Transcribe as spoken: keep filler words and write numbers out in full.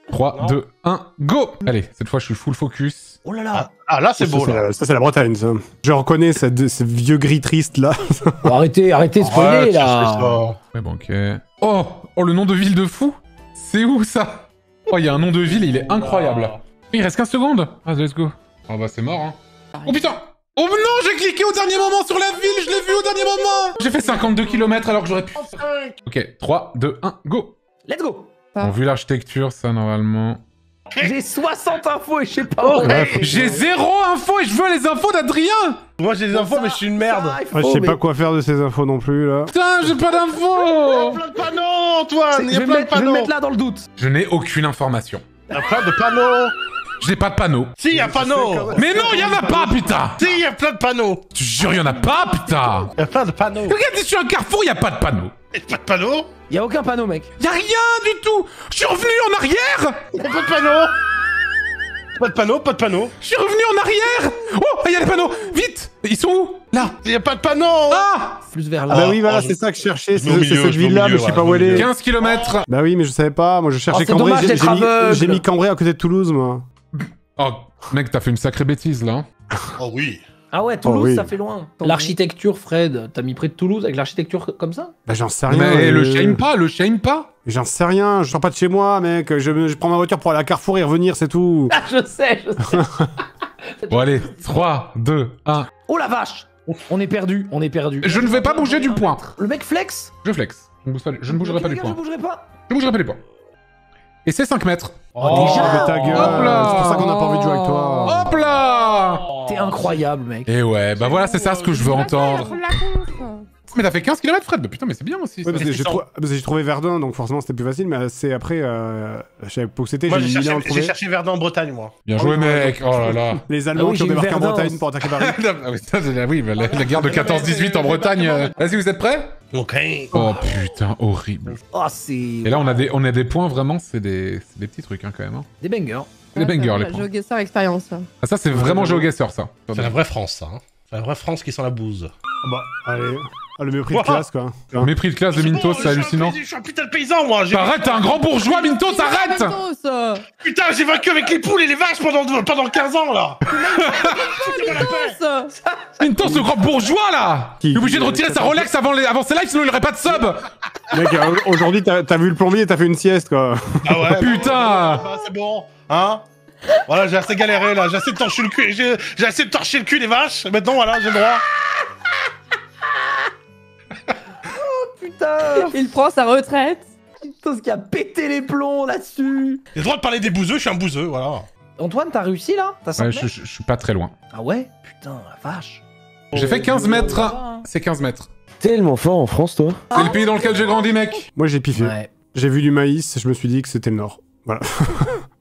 trois, deux, un, go! Allez, cette fois je suis full focus. Oh là là. Ah là c'est beau Ça, là. ça c'est la Bretagne, ça. Je reconnais cette- ce vieux gris triste là. Bon, arrêtez, arrêtez de spoiler Arrête, là. c'est ça. Ouais, bon, ok. Oh! Oh, le nom de ville de fou! C'est où ça? Oh, il y a un nom de ville et il est incroyable. Il reste quinze secondes. Ah, let's go. Oh bah c'est mort, hein. Oh putain! Oh non, j'ai cliqué au dernier moment sur la ville, je l'ai vu au dernier moment! J'ai fait cinquante-deux kilomètres alors que j'aurais pu... Ok, trois, deux, un, go! Let's go. Bon, vu l'architecture, ça, normalement... J'ai soixante infos et je sais pas. où. Ouais, faut- J'ai zéro info et je veux les infos d'Adrien! Moi j'ai des infos mais je suis une merde. Ça, il faut- Ouais, je sais mais- pas quoi faire de ces infos non plus là. Putain, j'ai pas d'infos! Plein de panneaux Antoine. Il y Je a vais, plein de mettre, je vais me panneaux. mettre là dans le doute. Je n'ai aucune information. Il y a plein de panneaux. Je n'ai pas de panneau. Si il y a panneaux. Mais non, il y en a pas, putain! Si il y a plein de panneaux. Tu jures, il y en a pas, putain! Il y a plein de panneaux. Regardez sur un carrefour, il y a pas de panneau. Il y a pas de panneaux. Y a aucun panneau, mec. Y a rien du tout! Je suis revenu en arrière! Il y a pas de panneaux. Pas de panneaux, pas de panneaux. Je suis revenu en arrière! Oh, il y a les panneaux! Vite! Ils sont où? Là! Il y a pas de panneaux. Ah! Plus vers Ah là. bah oui, voilà, oh, je- c'est ça que je cherchais, je c'est mets au c'est milieu, cette je mets au ville-là, mais milieu, je sais voilà, pas je où mets elle au est. milieu. quinze kilomètres! Bah oui, mais je savais pas, moi je cherchais Oh, c'est Cambrai, dommage j'ai d'être j'ai mis, aveugle. j'ai mis Cambrai à côté de Toulouse, moi. Oh, mec, t'as fait une sacrée bêtise, là. hein. Oh oui. Ah ouais, Toulouse, Oh oui. ça fait loin. L'architecture, Fred, t'as mis près de Toulouse avec l'architecture comme ça? Bah j'en sais rien. Mais euh, le shame pas, le shame pas! J'en sais rien, je sors pas de chez moi, mec. Je, me- je prends ma voiture pour aller à Carrefour et revenir, c'est tout. Ah, je sais, je sais. Bon, allez, trois, deux, un. Oh la vache. On est perdu, on est perdu. Je ne vais pas bouger du point. Le mec flex. Je flex. Je ne, bouge pas- je ne bougerai Ok, pas les du gars, Je point. bougerai pas. Je ne bougerai pas du point. Et c'est cinq mètres. Oh, déjà mais ta gueule. Hop là. C'est pour ça qu'on a pas envie de jouer avec toi. Hop là! T'es incroyable, mec. Et ouais, bah voilà, c'est ça ce que je veux entendre. La conf. Mais t'as fait quinze kilomètres, Fred. Putain, mais c'est bien aussi. Ouais, ça. parce que j'ai trou- parce que j'ai trouvé Verdun, donc forcément c'était plus facile, mais c'est après, euh, je savais pas où c'était, Moi j'ai j'ai mis mille ans à cherché, le j'ai trouver. cherché Verdun en Bretagne moi. Bien joué, mec. Oh là là. Les Allemands Ah oui, qui ont j'ai eu débarqué en Verdun. Bretagne pour attaquer Paris. Ah oui, ça, c'est- oui, bah, la, la guerre de quatorze dix-huit en Bretagne. euh. Vas-y, vous êtes prêts? Ok. Oh putain, horrible. Oh, c'est. Et là, on a des, on a des points vraiment, c'est des, c'est des petits trucs hein, quand même. Hein. Des bangers. C'est des bangers, les La points. GeoGuessr expérience. Ah, ça, c'est vraiment GeoGuessr, ça. C'est la vraie France ça. Hein. C'est la vraie France qui sent la bouse. Ah bah, allez. Ah, le mépris de Wow. classe, quoi. Mépris de classe de Mintos, c'est hallucinant. Je suis un putain de paysan moi. J'ai- Arrête, t'es un grand bourgeois, Mintos, arrête! Mintos Putain j'ai vaincu avec les poules et les vaches pendant, pendant quinze ans là. Mintos Mintos, le grand bourgeois, là! Qui- Il est obligé de qui- retirer sa Rolex avant, les, avant ses lives, sinon il aurait pas de sub! Mec, euh, aujourd'hui, t'as t'as vu le plombier et t'as fait une sieste, quoi. Ah ouais. Putain! Bah, c'est bon. Hein. Voilà j'ai assez galéré là. J'ai assez de torcher le cul. J'ai j'ai assez de torcher le cul des vaches. Maintenant voilà j'ai le droit. Putain. Il prend sa retraite. Putain, ce qui a pété les plombs là-dessus. J'ai le droit de parler des bouseux. Je suis un bouseux voilà. Antoine, t'as réussi là? T'as Ouais, cinq je, je- je suis pas très loin. Ah ouais? Putain, la vache. J'ai fait quinze mètres. Ah. C'est quinze mètres. Tellement fort en France, toi. C'est le pays dans lequel j'ai grandi, mec. Moi, j'ai piffé. Ouais. J'ai vu du maïs, je me suis dit que c'était le Nord. Voilà.